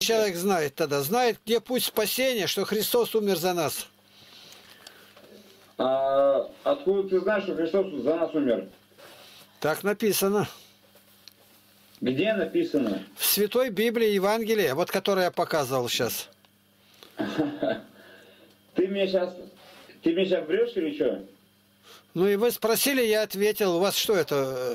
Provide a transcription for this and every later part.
человек знает тогда? Знает, где путь спасения, что Христос умер за нас. А откуда ты знаешь, что Христос за нас умер? Так написано. Где написано? В Святой Библии, Евангелии, вот которое я показывал сейчас. Ты мне сейчас врешь или что? Ну и вы спросили, я ответил. У вас что это?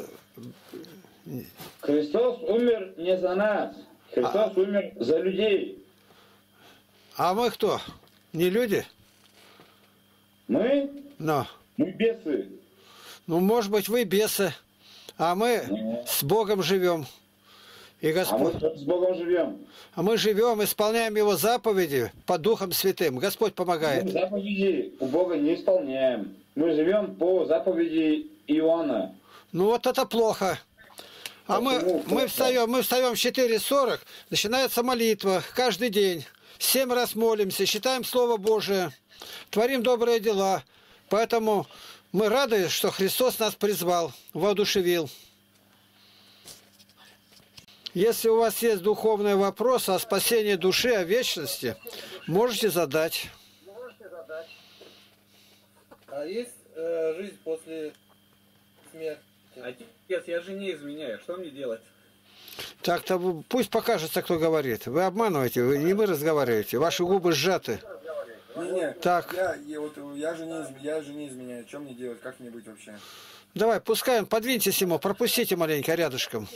Христос умер не за нас. Христос умер за людей. А мы кто? Не люди? Мы? Но. Мы бесы. Ну, может быть, вы бесы, а мы с Богом живем. И Господь... А мы с Богом живем. А мы живем, исполняем Его заповеди по Духом Святым. Господь помогает. Мы заповеди у Бога не исполняем. Мы живем по заповеди Иоанна. Ну вот это плохо. А мы встаем в 4:40, начинается молитва каждый день. 7 раз молимся, читаем Слово Божие, творим добрые дела. Поэтому мы рады, что Христос нас призвал, воодушевил. Если у вас есть духовный вопрос о спасении души, о вечности, можете задать. А есть жизнь после смерти? Отец, я жене изменяю. Что мне делать? Так-то пусть покажется, кто говорит. Вы обманываете, не вы разговариваете. Ваши губы сжаты. Не, так. Я же не изменяю. Что мне делать? Как мне быть вообще? Давай, пускай он, подвиньтесь ему, пропустите маленько рядышком.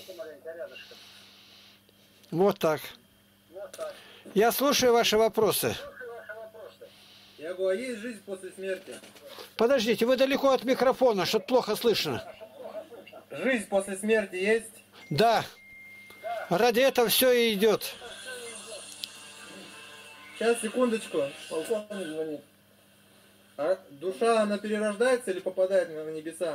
Вот так. Я слушаю ваши вопросы. Я говорю, а есть жизнь после смерти? Подождите, вы далеко от микрофона, что-то плохо слышно. Жизнь после смерти есть? Да. Ради этого все и идет. Сейчас, секундочку. Полковник звонит. А душа, она перерождается или попадает на небеса?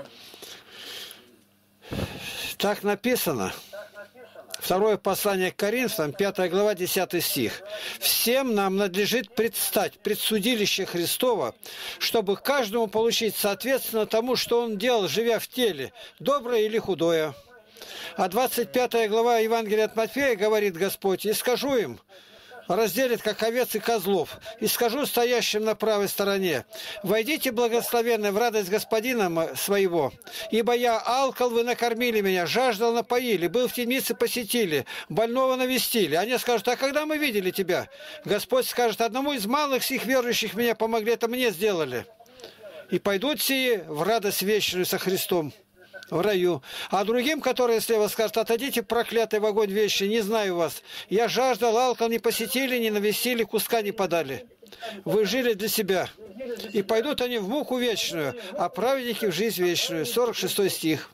Так написано. Второе послание к Коринфянам, 5 глава, 10 стих. «Всем нам надлежит предстать пред судилище Христово, чтобы каждому получить соответственно тому, что он делал, живя в теле, доброе или худое». А 25 глава Евангелия от Матфея говорит Господь: «И скажу им, разделит, как овец и козлов, и скажу стоящим на правой стороне: войдите, благословенны, в радость Господина своего, ибо я алкал, вы накормили меня, жаждал, напоили, был в темнице, посетили, больного навестили». Они скажут: «А когда мы видели тебя?» Господь скажет: «Одному из малых сих верующих меня помогли, это мне сделали». И пойдут сии в радость вечную со Христом в раю. А другим, которые слева, скажут: «Отойдите, проклятый, в огонь вечный, не знаю вас. Я жаждал, алкал, не посетили, не навестили, куска не подали. Вы жили для себя». И пойдут они в муку вечную, а праведники в жизнь вечную. 46 стих.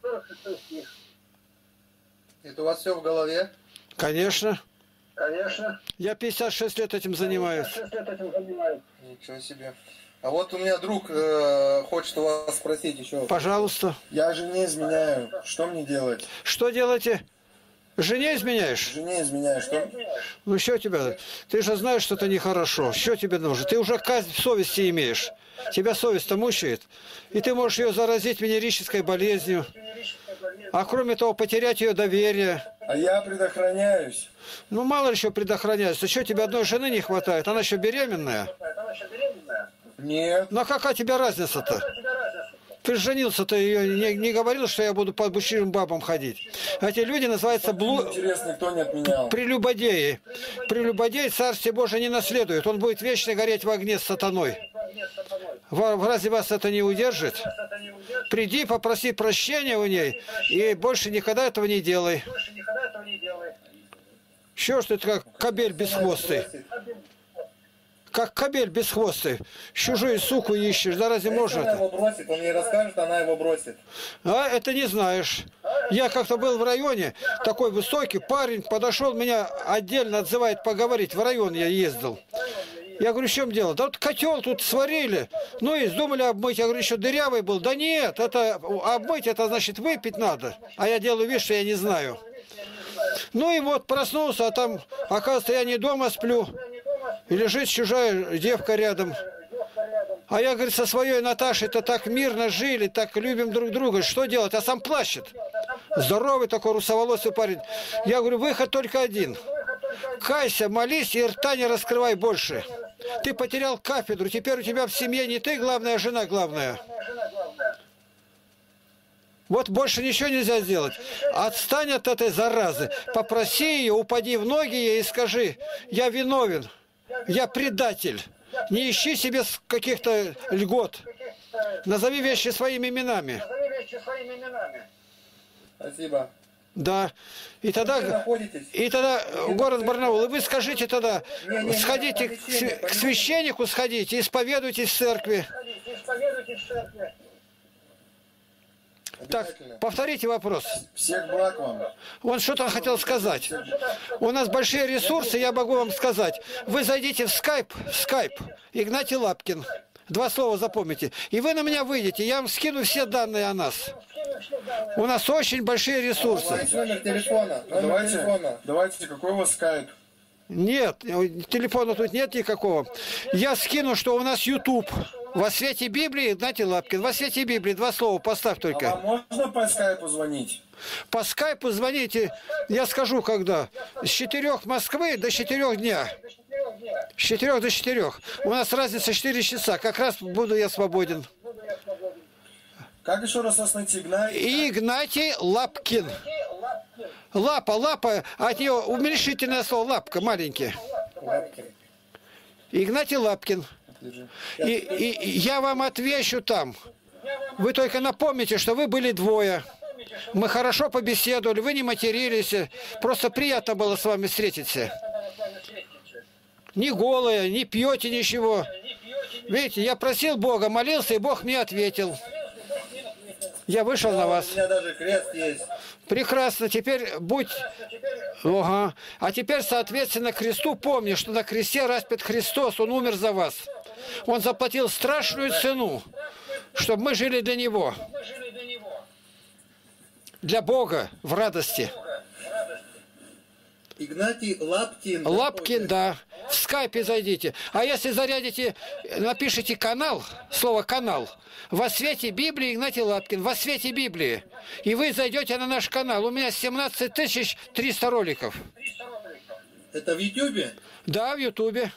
Это у вас все в голове? Конечно. Конечно. Я 56 лет этим занимаюсь. Ничего себе. А вот у меня друг хочет у вас спросить еще. Пожалуйста. Я жене изменяю. Что мне делать? Что делаете? Жене изменяешь? Жене изменяю. Что? Ну что тебя? Ты же знаешь, что это нехорошо. Что тебе нужно? Ты уже казнь в совести имеешь. Тебя совесть-то мучает. И ты можешь ее заразить венерической болезнью. А кроме того, потерять ее доверие. А я предохраняюсь. Ну мало ли что предохраняется. Что тебе одной жены не хватает? Она еще беременная. Нет. Ну а какая тебе разница-то? Ты же женился-то, ее не говорил, что я буду по бучьим бабам ходить. Эти люди называются Интересно, кто не отменял. прелюбодеи. Прелюбодей Царствие Божие не наследует. Он будет вечно гореть в огне с сатаной. Разве вас это не удержит? Приди, попроси прощения у ней, и больше никогда этого не делай. Что ж ты как кобель бесхвостый? Как кобель бесхвостый. Чужую суку ищешь, да разве можно? Она его бросит, он ей расскажет, она его бросит. А, это не знаешь. Я как-то был в районе, такой высокий парень, подошел, меня отдельно отзывает поговорить, в район я ездил. Я говорю: в чем дело? Да вот котел тут сварили, ну и думали обмыть. Я говорю: еще дырявый был. Да нет, это обмыть, это значит выпить надо. А я делаю вид, что я не знаю. Ну и вот проснулся, а там, оказывается, я не дома сплю. И лежит чужая девка рядом. А я, говорит, со своей Наташей-то так мирно жили, так любим друг друга. Что делать? А сам плачет. Здоровый такой русоволосый парень. Я говорю: выход только один. Кайся, молись и рта не раскрывай больше. Ты потерял кафедру, теперь у тебя в семье не ты главная, а жена главная. Вот больше ничего нельзя сделать. Отстань от этой заразы. Попроси ее, упади в ноги ей и скажи: я виновен, я предатель. Не ищи себе каких-то льгот. Назови вещи своими именами. Спасибо. Да. И тогда город Барнаул. И вы скажите тогда, сходите к священнику, сходите, исповедуйтесь в церкви. Так, повторите вопрос. Всех благ вам. Он что-то хотел сказать. У нас большие ресурсы, я могу вам сказать. Вы зайдите в скайп, Игнатий Лапкин. 2 слова запомните. И вы на меня выйдете, я вам скину все данные о нас. У нас очень большие ресурсы. Номер телефона. Давайте, какой у вас скайп? Нет, телефона тут нет никакого. Я скину, что у нас YouTube. Во свете Библии, Игнатий Лапкин. Во свете Библии 2 слова поставь только. А вам можно по скайпу звонить? По скайпу звоните, я скажу когда. С 4 Москвы до 4 дня. С 4 до 4. У нас разница 4 часа. Как раз буду я свободен. Как еще раз вас найти? Игнатий Лапкин. Лапа, от нее уменьшительное слово, лапка, маленький. Игнатий Лапкин. И я вам отвечу там. Вы только напомните, что вы были 2. Мы хорошо побеседовали, вы не матерились. Просто приятно было с вами встретиться. Не голые, не пьете ничего. Видите, я просил Бога, молился, и Бог мне ответил. Я вышел на вас. У меня даже крест есть. Прекрасно, теперь будь... Ага. А теперь, соответственно, к кресту помни, что на кресте распят Христос, Он умер за вас. Он заплатил страшную цену, чтобы мы жили для Него. Для Бога в радости. Игнатий Лапкин. Лапкин, да. В скайпе зайдите. А если зарядите, напишите канал, слово канал, во свете Библии Игнатий Лапкин, во свете Библии. И вы зайдете на наш канал. У меня 17 300 роликов. Это в Ютубе? Да, в Ютубе.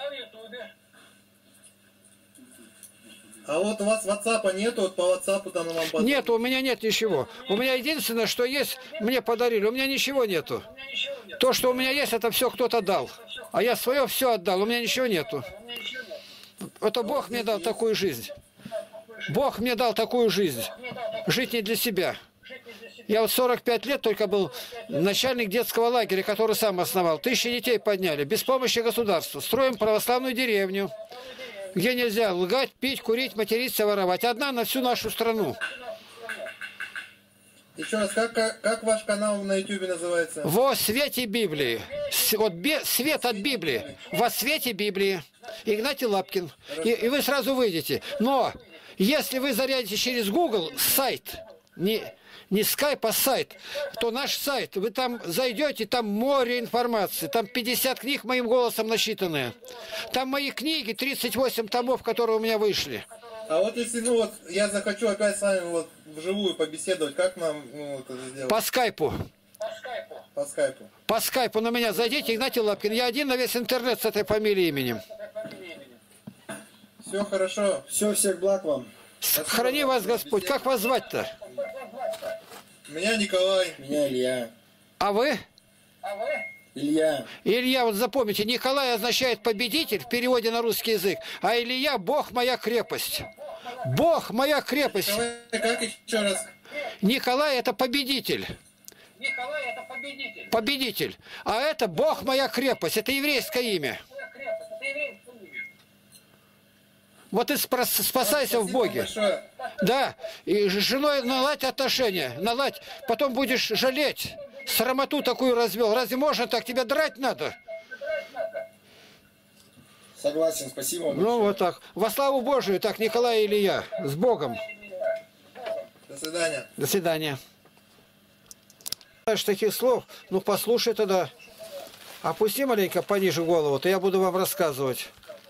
А вот у вас WhatsApp нету, вот по WhatsApp там вам позвонить? Нет, у меня нет ничего. У меня единственное, что есть, мне подарили. У меня ничего нету. То, что у меня есть, это все кто-то дал. А я свое все отдал, у меня ничего нету. Это Бог мне дал такую жизнь. Бог мне дал такую жизнь. Жить не для себя. Я вот 45 лет только был начальник детского лагеря, который сам основал. 1000 детей подняли, без помощи государства. Строим православную деревню, где нельзя лгать, пить, курить, материться, воровать. Одна на всю нашу страну. Еще раз, как ваш канал на YouTube называется? Во свете Библии. Вот свет от Библии. Во свете Библии. Игнатий Лапкин. И вы сразу выйдете. Но если вы зарядите через Google сайт, не скайп, а сайт, то наш сайт, вы там зайдете, там море информации, там 50 книг моим голосом насчитанные. Там мои книги, 38 томов, которые у меня вышли. А вот если, я захочу опять с вами вживую побеседовать, как нам это сделать? По скайпу. По скайпу. По скайпу на меня зайдите, Игнатий Лапкин. Я один на весь интернет с этой фамилией, именем. Все хорошо. Все, всех благ вам. Храни вас Господь. Как вас звать-то? Меня Николай. Меня Илья. А вы? Илья. Илья, вот запомните, Николай означает победитель в переводе на русский язык, а Илья — Бог моя крепость. Бог моя крепость. Николай, как еще раз? Николай — это победитель. Победитель. А это Бог моя крепость. Это еврейское имя. Вот и спасайся в Боге. Большое. Да. И с женой наладь отношения. Наладь. Потом будешь жалеть. Срамоту такую развел. Разве можно так? Тебя драть надо? Согласен, спасибо вам. Ну вот так. Во славу Божию. Так, Николай и Илья. С Богом. До свидания. До свидания. Знаешь таких слов? Ну послушай тогда. Опусти маленько пониже голову, то я буду вам рассказывать.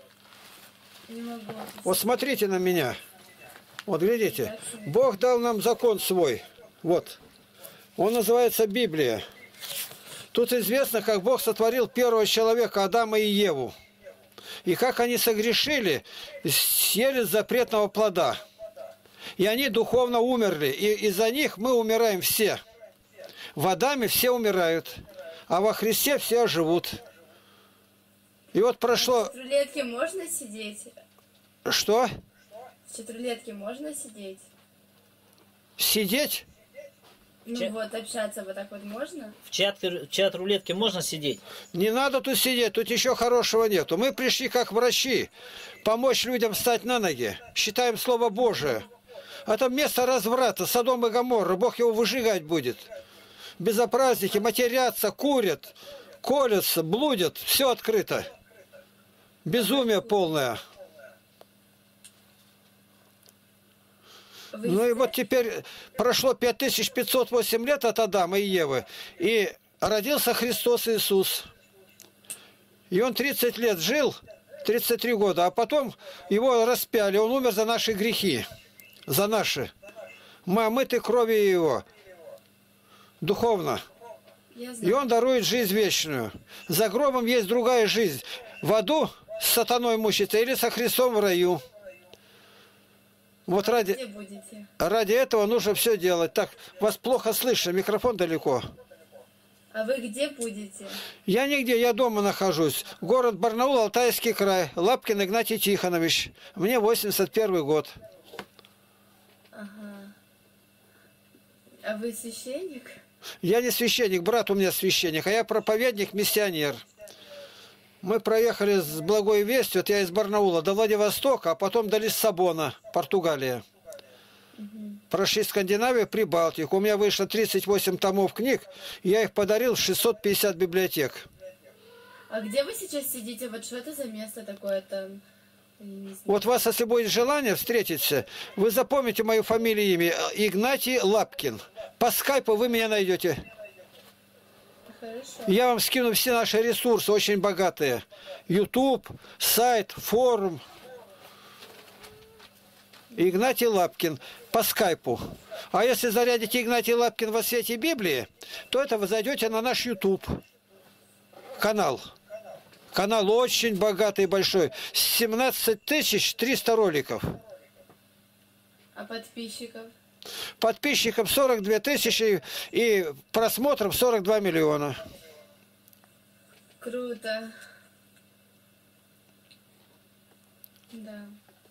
Вот смотрите на меня. Вот глядите. Бог дал нам закон свой. Вот. Он называется Библия. Тут известно, как Бог сотворил первого человека, Адама и Еву. И как они согрешили, съели запретного плода. И они духовно умерли. И из-за них мы умираем все. В Адаме все умирают, а во Христе все живут. И вот прошло... В четырехлетке можно сидеть? Что? В четырехлетке можно сидеть? Сидеть? Ну вот, общаться вот так вот можно? В чат рулетке можно сидеть? Не надо тут сидеть, тут еще хорошего нету. Мы пришли как врачи, помочь людям встать на ноги. Считаем Слово Божие. Это место разврата, Содом и Гоморра. Бог его выжигать будет. Безобразники матерятся, курят, колятся, блудят. Все открыто. Безумие полное. Ну и вот теперь прошло 5508 лет от Адама и Евы. И родился Христос Иисус. И он 30 лет жил, 33 года. А потом его распяли. Он умер за наши грехи. За наши. Мы омыты кровью его. Духовно. И он дарует жизнь вечную. За гробом есть другая жизнь. В аду с сатаной мучиться или со Христом в раю. Вот ради этого нужно все делать. Так, вас плохо слышно, микрофон далеко. А вы где будете? Я нигде, я дома нахожусь. Город Барнаул, Алтайский край. Лапкин Игнатий Тихонович. Мне 81 год. Ага. А вы священник? Я не священник, брат у меня священник, а я проповедник, миссионер. Мы проехали с Благой Вестью, вот я из Барнаула до Владивостока, а потом до Лиссабона, Португалия. Прошли Скандинавию, Прибалтику. У меня вышло 38 томов книг, я их подарил в 650 библиотек. А где вы сейчас сидите? Вот что это за место такое там? Вот вас, если будет желание встретиться, вы запомните мою фамилию и имя. Игнатий Лапкин. По скайпу вы меня найдете. Хорошо. Я вам скину все наши ресурсы, очень богатые. YouTube, сайт, форум. Игнатий Лапкин по скайпу. А если зарядите Игнатий Лапкин во свете Библии, то это вы зайдете на наш YouTube канал. Канал очень богатый и большой. 17 300 роликов. А подписчиков? Подписчиков 42 тысячи и просмотров 42 миллиона. Круто. Да.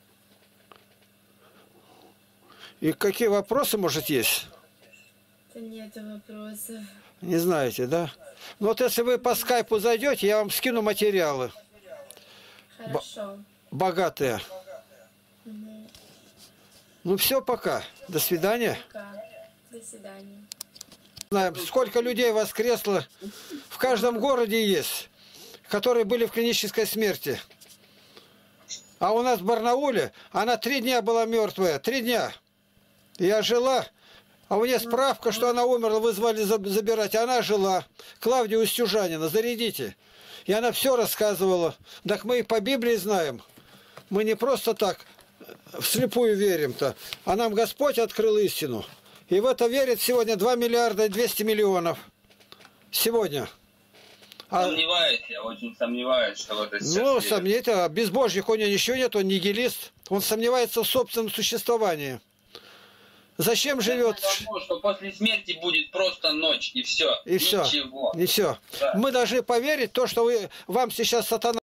И какие вопросы, может, есть? Да нет вопросов. Не знаете, да? Ну вот если вы по скайпу зайдете, я вам скину материалы. Хорошо. Богатые. Угу. Ну все, пока. До свидания. Пока. До свидания. Знаем, сколько людей воскресло. В каждом городе есть, которые были в клинической смерти. А у нас в Барнауле она 3 дня была мертвая. 3 дня. Я жила. А у нее справка, что она умерла, вызвали забирать. Она жила. Клавдия Устюжанина, зарядите. И она все рассказывала. Так мы и по Библии знаем. Мы не просто так вслепую верим-то. А нам Господь открыл истину. И в это верит сегодня 2 миллиарда 200 миллионов. Сегодня. Сомневаюсь, я очень сомневаюсь, что вот это сейчас Ну, верит. сомнительно. Безбожник у него ничего нет, он нигилист. Он сомневается в собственном существовании. Зачем живет? Потому что после смерти будет просто ночь, и все. И все. Ничего. Не все. Да. Мы должны поверить в то, что вам сейчас сатана